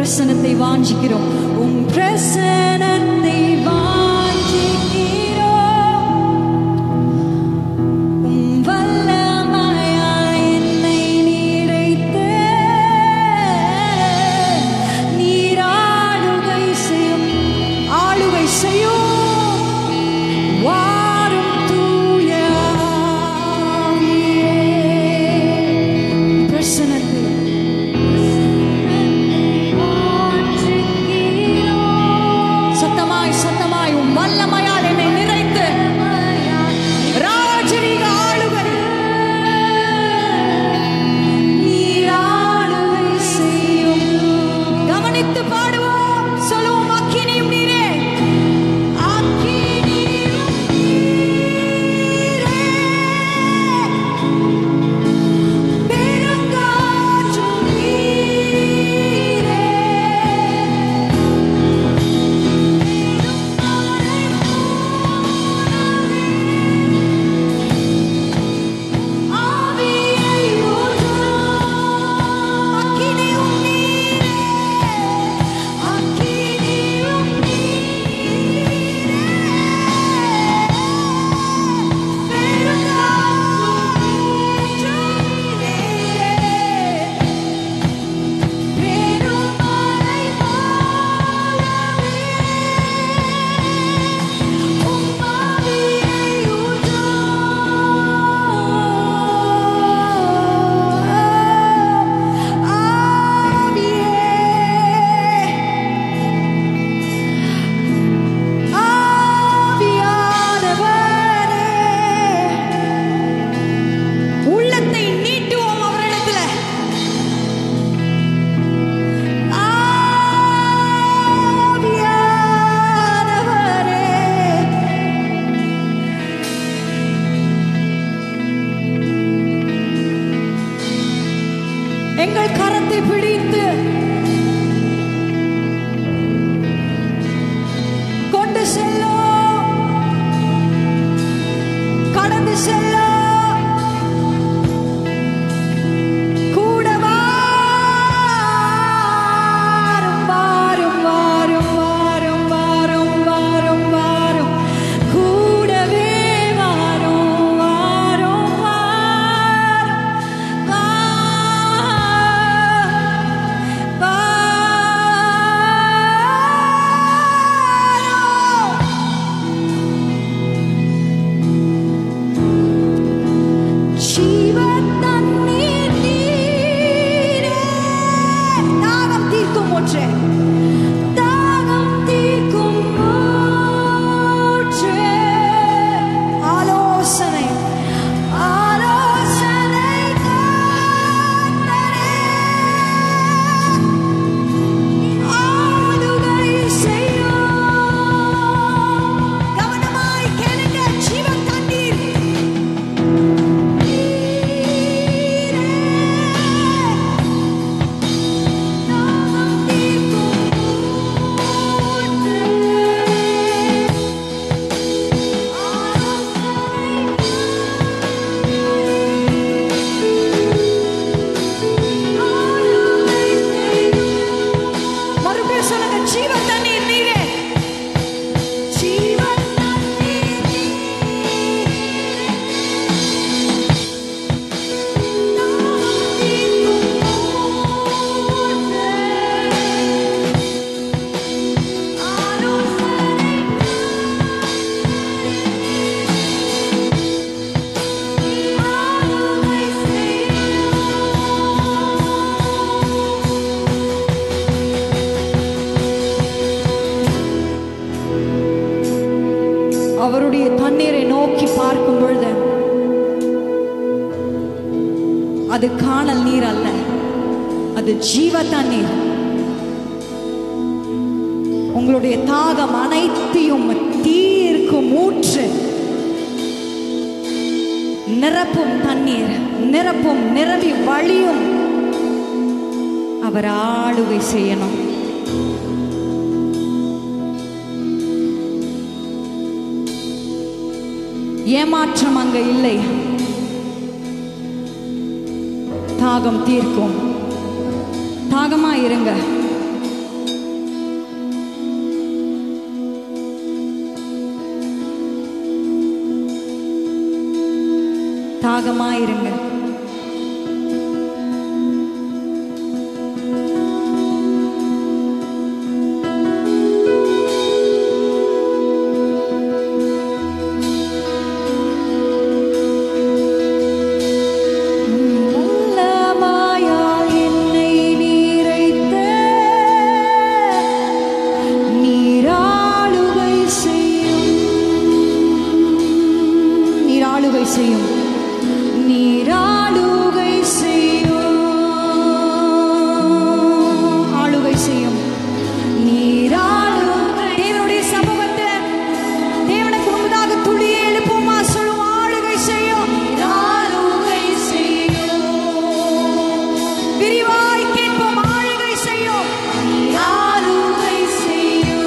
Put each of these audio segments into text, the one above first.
பிரசன்னத்தை வாஞ்சிக்கிறோம். உம் பிரசன்னத்தை எங்கள் கரத்தை பிடித்து கொண்டு செல்லும், கடந்து செல்லும். கூட வாரும் வாரும் வாரும் வாரும் வாரும் வாரும் வாரும் கூடவே வாரும் வாரும் அவருடைய தண்ணீரை நோக்கி பார்க்கும் பொழுது அது காணல் நீர் அல்ல, அது ஜீவ தண்ணீர். உங்களுடைய தாகம் அனைத்தையும் தீர்க்கும் ஊற்று, நிரப்பும் தண்ணீர், நிரப்பும், நிரம்பி வழியும். அவர் ஆளுகை செய்யணும். ஏமாற்றம் அங்க இல்லை. தாகம் தீர்க்கும். தாகமா இருங்க. தாகமாயிருங்க. செய்யும் நீராளுகை செய்யும் ஆளுகை செய்யும் நீராளுகை. தேவனுடைய சமூகத்தில் தேவனுக்கு முன்பதாக துளியை எழுப்புமா சொல்லும் ஆளுகை செய்யும் நீராளுகை செய்யும். விரிவாய் கேட்போம் ஆளுகை செய்யும் நீராளுகை செய்யும்.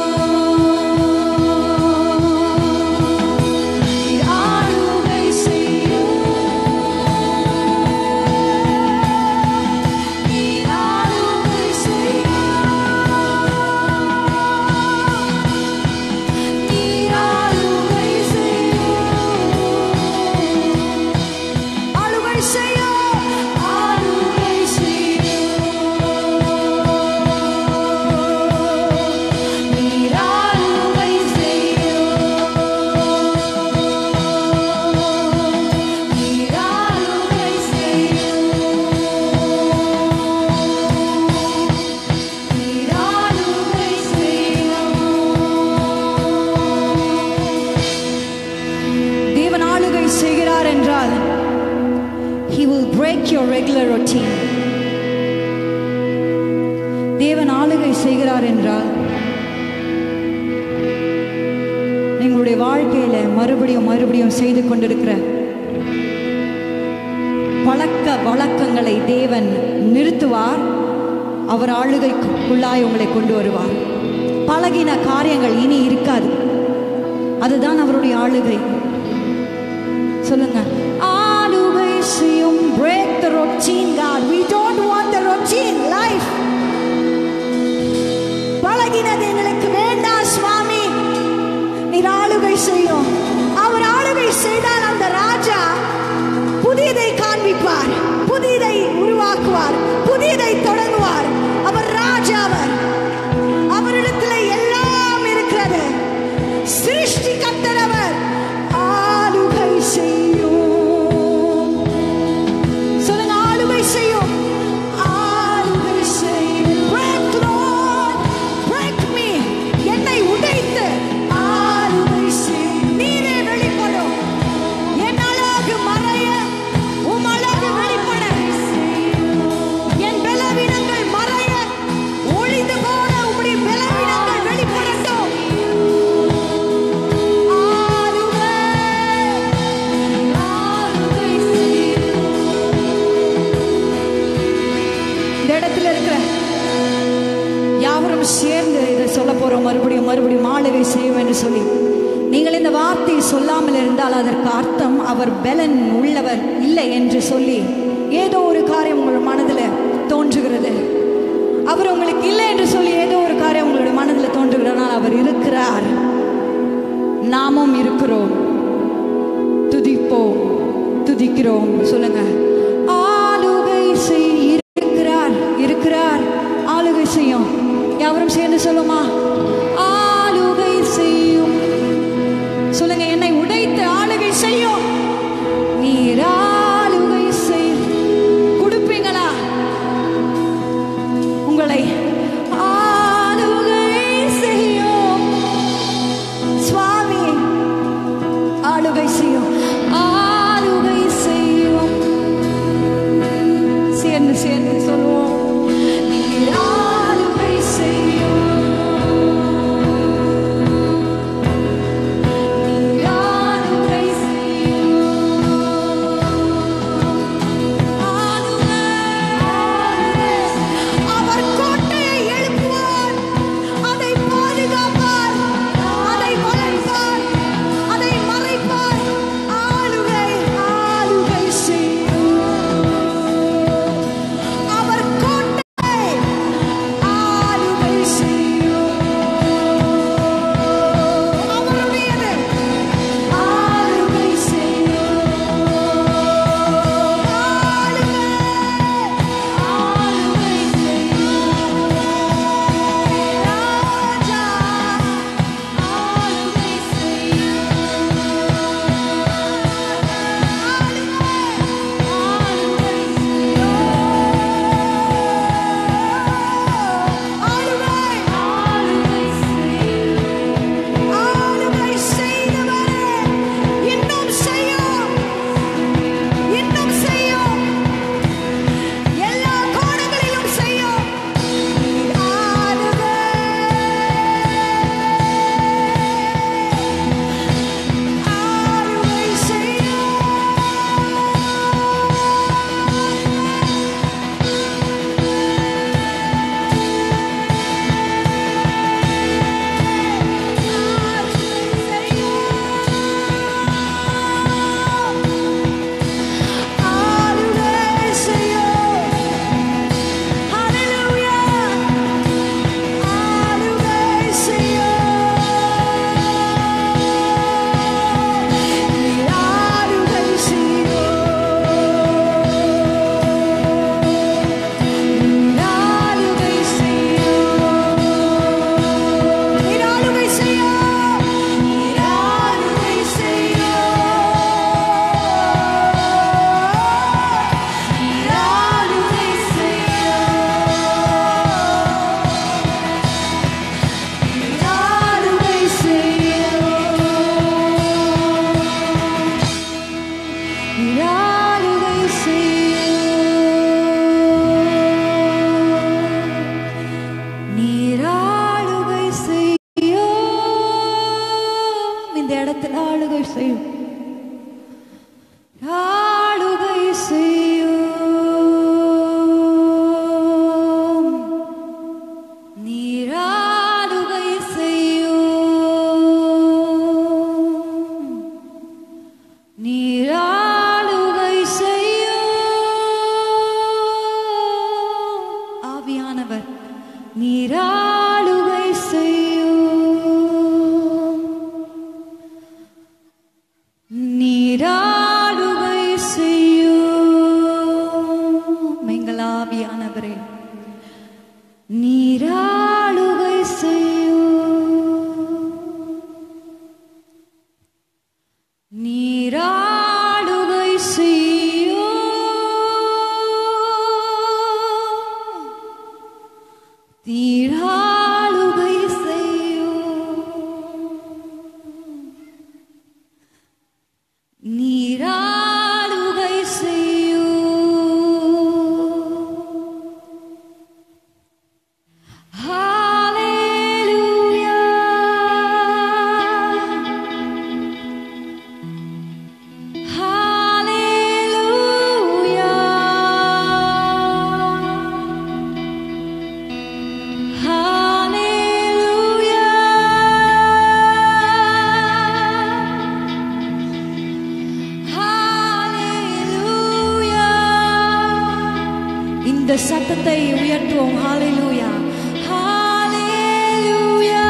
செய்கிறார் என்றால் he will break your regular routine. தேவன் ஆளுகை செய்கிறார் என்றால் உங்களுடைய வாழ்க்கையில மறுபடியும் செய்து கொண்டிருக்கிற பழக்க வழக்கங்களை தேவன் நிறுத்துவார். அவர் ஆளுகைக்குள்ளாய் உங்களை கொண்டு வருவார். பழகின காரியங்கள் இனி இருக்காது. அதுதான் அவருடைய ஆளுகை. சொல்லுங்க ஆளுகை செய்யும். break the routine God. We don't want the routine life. பழகினது எங்களுக்கு வேண்டாம் சுவாமி. நீர் ஆளுகை செய்யும். அவர் ஆளுகை செய்தால் அந்த ராஜா புதியதை காண்பிப்பார், புதியதை உருவாக்குவார், புதியதை தொடங்குவார். அவர் ராஜா. அவரிடத்தில் எல்லாம் இருக்கிறது. சிருஷ்டி கர்த்தர் ஆளுகை செய்யும். சொல்லுங்க ஆளுகை செய்யும். ஆளுகை செய்யும். break Lord, break me. என்னை உடைத்து ஆளுகை செய்யும். நீரே வெளிப்படும். என் அழகு மறைய உம் அழகு வெளிப்பட, என் பலவீனங்கள் மறைய ஒளிந்து போன உம்முடைய பலவீனங்கள் வெளிப்படட்டும். இந்த இடத்துல இருக்கிற யாவரும் சேர்ந்து இதை சொல்ல போறோம். மறுபடியும் ஆளுகை செய்யும் என்று சொல்லி நீங்கள் இந்த வார்த்தையை சொல்லாமல் இருந்தால் அதற்கு அர்த்தம் அவர் பலன் உள்ளவர் இல்லை என்று சொல்லி ஏதோ ஒரு காரியம் உங்கள் மனதில் தோன்றுகிறது. அவர் உங்களுக்கு இல்லை என்று சொல்லி ஏதோ ஒரு காரியம் உங்களுடைய மனதில் தோன்றுகிறனால் அவர் இருக்கிறார். நாமும் இருக்கிறோம். துதிப்போம், துதிக்கிறோம். சொல்லுங்க ஆளுகை இருக்கிறார். ஆளுகை செய்யும். யாவரும் சேர்ந்து சொல்லுமா ஆளுகை செய்யும். சொல்லுங்க என்னை உடைத்து ஆளுகை செய்யும். நீர் ஆளுகை செய்யும். கொடுப்பீங்களா உங்களை? ஆளுகை செய்யும் சுவாமி. ஆளுகை செய்யும். ஆளுகை செய்யும். சேர்ந்து சொல்லுவோம். நீர் ஆளுகை செய்யும். ஆவியானவர் நீராளுகை செய்யும், நீராளுகை செய்யும். எங்கள் ஆவியானவரே நீராளுகை செய்யும், நீராளுகை செய்யும், நீராளுகை செய்யும், நீராளுகை செய்யும். ஹல்லேலூயா, ஹல்லேலூயா, ஹல்லேலூயா, ஹல்லேலூயா. இந்த சத்தத்தை உயர்த்துவோம். ஹல்லேலூயா, ஹல்லேலூயா,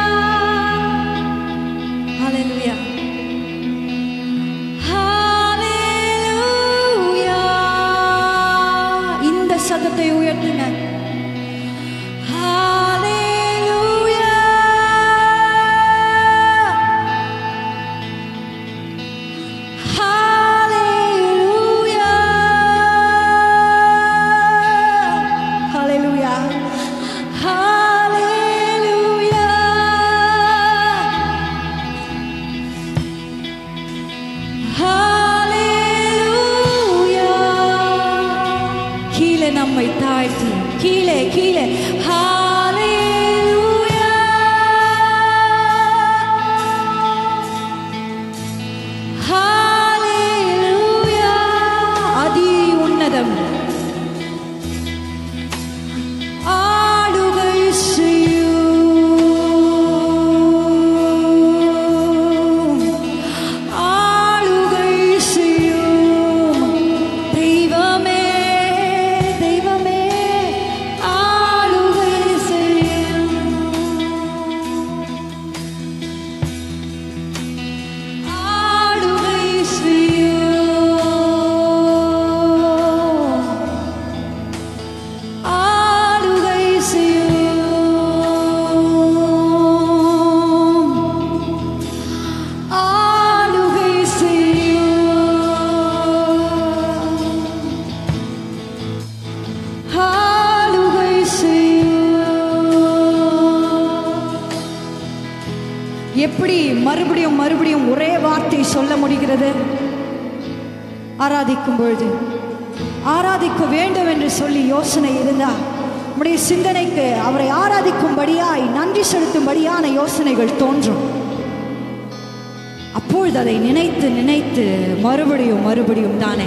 ஹல்லேலூயா, ஹல்லேலூயா. இந்த சத்தத்தை உயர்த்துங்க. ஹல்லேலூயா, ஹல்லேலூயா, ஹல்லேலூயா, ஹல்லேலூயா, ஹல்லேலூயா. கீழே நம்மை தாழ்த்தி, கீழே கீழே. ஹல்லேலூயா, ஹல்லேலூயா. அதி உன்னதம் ஆளுகை செய்யும், ஆளுகை செய்யும். தெய்வமே, தெய்வமே, ஆளுகை செய்யும், ஆளுகை செய்யும், ஆளுகை செய்யும், ஆளுகை செய்யும், ஆளுகை செய்யும். எப்படி மறுபடியும் மறுபடியும் ஒரே வார்த்தை சொல்ல முடிகிறது? ஆராதிக்கும் பொழுது ஆராதிக்க வேண்டும் என்று சொல்லி யோசனை இருந்தா நம்முடைய சிந்தனைக்கு அவரை ஆராதிக்கும்படியாய் நன்றி செலுத்தும்படியான யோசனைகள் தோன்றும். அப்பொழுது அதை நினைத்து நினைத்து மறுபடியும் மறுபடியும் தானே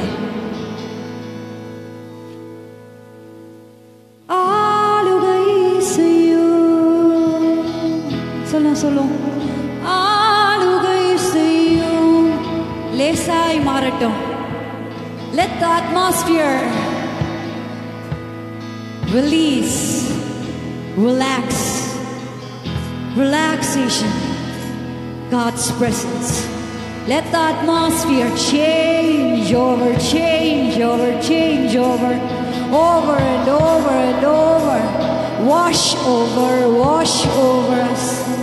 ஆளுகை செய்யும். சொல்லும் ஆளுகை செய்யும். லேசாய் மாறட்டும். Let the atmosphere release, relax, relaxation, God's presence. Let the atmosphere change over, change over, change over, over and over and over, wash over us.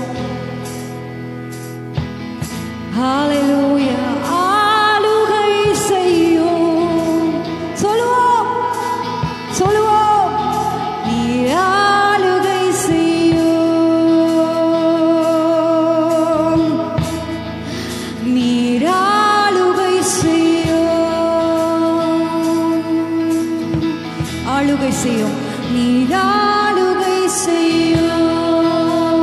Hallelujah. ஆளுகை செய்யும். சொல்லுவோம், சொல்லுவோம். நீர் ஆளுகை செய்யும், நீர் ஆளுகை செய்யும், ஆளுகை செய்யும், நீர் ஆளுகை செய்யும்.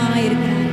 தேவனாய் இருக்கிறார்.